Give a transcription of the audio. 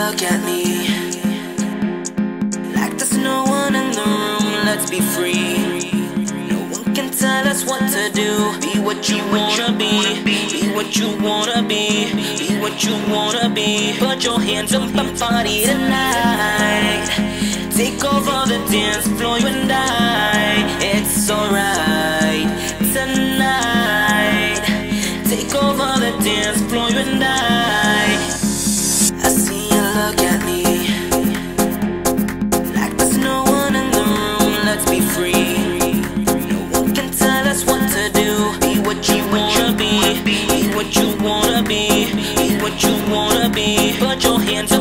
look at me like there's no one in the room. Let's be free. No one can tell us what to do. Be what you wanna be. Be what you wanna be. Be what you wanna be. Put your hands up and party tonight. Take over the dance floor, you and I. It's alright tonight. Take over the dance floor, you and I. I see you look at me like there's no one in the room. Let's be free. No one can tell us what to do. Be what you wanna be. Be what you wanna be. Be what you wanna be. Put your hands